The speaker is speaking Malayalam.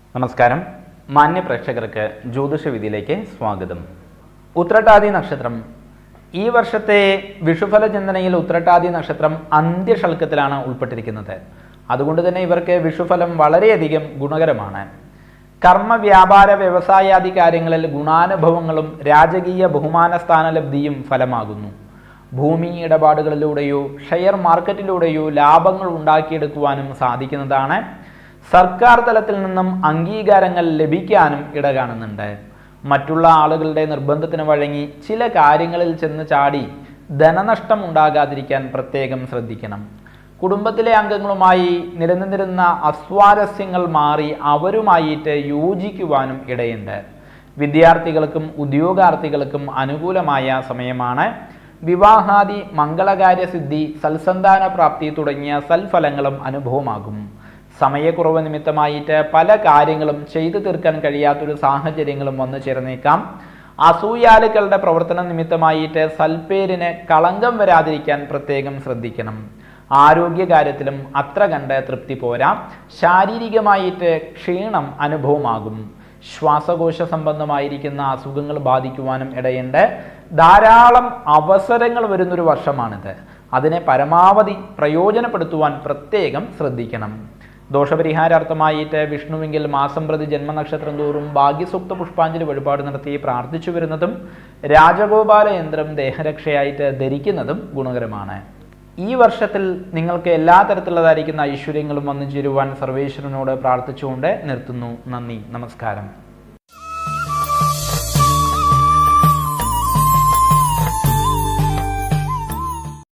നമസ്കാരം. മാന്യ പ്രേക്ഷകർക്ക് ജ്യോതിഷവിധിയിലേക്ക് സ്വാഗതം. ഉത്രട്ടാതി നക്ഷത്രം. ഈ വർഷത്തെ വിഷുഫല ചിന്തനയിൽ ഉത്രട്ടാതി നക്ഷത്രം അന്ത്യഷൽക്കത്തിലാണ് ഉൾപ്പെട്ടിരിക്കുന്നത്. അതുകൊണ്ട് തന്നെ ഇവർക്ക് വിഷുഫലം വളരെയധികം ഗുണകരമാണ്. കർമ്മ, വ്യാപാര, വ്യവസായാദി കാര്യങ്ങളിൽ ഗുണാനുഭവങ്ങളും രാജകീയ ബഹുമാന സ്ഥാനലബ്ധിയും ഫലമാകുന്നു. ഭൂമി ഇടപാടുകളിലൂടെയോ ഷെയർ മാർക്കറ്റിലൂടെയോ ലാഭങ്ങൾ ഉണ്ടാക്കിയെടുക്കുവാനും സാധിക്കുന്നതാണ്. സർക്കാർ തലത്തിൽ നിന്നും അംഗീകാരങ്ങൾ ലഭിക്കാനും ഇട കാണുന്നുണ്ട്. മറ്റുള്ള ആളുകളുടെ നിർബന്ധത്തിന് വഴങ്ങി ചില കാര്യങ്ങളിൽ ചെന്ന് ചാടി ധനനഷ്ടം ഉണ്ടാകാതിരിക്കാൻ പ്രത്യേകം ശ്രദ്ധിക്കണം. കുടുംബത്തിലെ അംഗങ്ങളുമായി നിലനിന്നിരുന്ന അസ്വാരസ്യങ്ങൾ മാറി അവരുമായിട്ട് യോജിക്കുവാനും ഇടയുണ്ട്. വിദ്യാർത്ഥികൾക്കും ഉദ്യോഗാർത്ഥികൾക്കും അനുകൂലമായ സമയമാണ്. വിവാഹാദി മംഗളകാര്യസിദ്ധി, സൽസന്താന പ്രാപ്തി തുടങ്ങിയ സൽഫലങ്ങളും അനുഭവമാകും. സമയക്കുറവ് നിമിത്തമായിട്ട് പല കാര്യങ്ങളും ചെയ്തു തീർക്കാൻ കഴിയാത്തൊരു സാഹചര്യങ്ങളും വന്നു ചേർന്നേക്കാം. അസൂയാലുക്കളുടെ പ്രവർത്തന നിമിത്തമായിട്ട് സൽപ്പേരിന് കളങ്കം വരാതിരിക്കാൻ പ്രത്യേകം ശ്രദ്ധിക്കണം. ആരോഗ്യകാര്യത്തിലും അത്ര കണ്ട് തൃപ്തി പോരാ. ശാരീരികമായിട്ട് ക്ഷീണം അനുഭവമാകും. ശ്വാസകോശ സംബന്ധമായിരിക്കുന്ന അസുഖങ്ങൾ ബാധിക്കുവാനും ഇടയുണ്ട്. ധാരാളം അവസരങ്ങൾ വരുന്നൊരു വർഷമാണിത്. അതിനെ പരമാവധി പ്രയോജനപ്പെടുത്തുവാൻ പ്രത്യേകം ശ്രദ്ധിക്കണം. ദോഷപരിഹാരാർത്ഥമായിട്ട് വിഷ്ണുവെങ്കിൽ മാസം പ്രതി ജന്മനക്ഷത്രം തോറും ഭാഗ്യസൂക്ത പുഷ്പാഞ്ജലി വഴിപാട് നടത്തി പ്രാർത്ഥിച്ചു വരുന്നതും രാജഗോപാല യന്ത്രം ദേഹരക്ഷയായിട്ട് ധരിക്കുന്നതും ഗുണകരമാണ്. ഈ വർഷത്തിൽ നിങ്ങൾക്ക് എല്ലാ തരത്തിലുള്ളതായിരിക്കുന്ന ഐശ്വര്യങ്ങളും വന്നു ചേരുവാൻ സർവേശ്വരനോട് പ്രാർത്ഥിച്ചുകൊണ്ട് നിർത്തുന്നു. നന്ദി, നമസ്കാരം.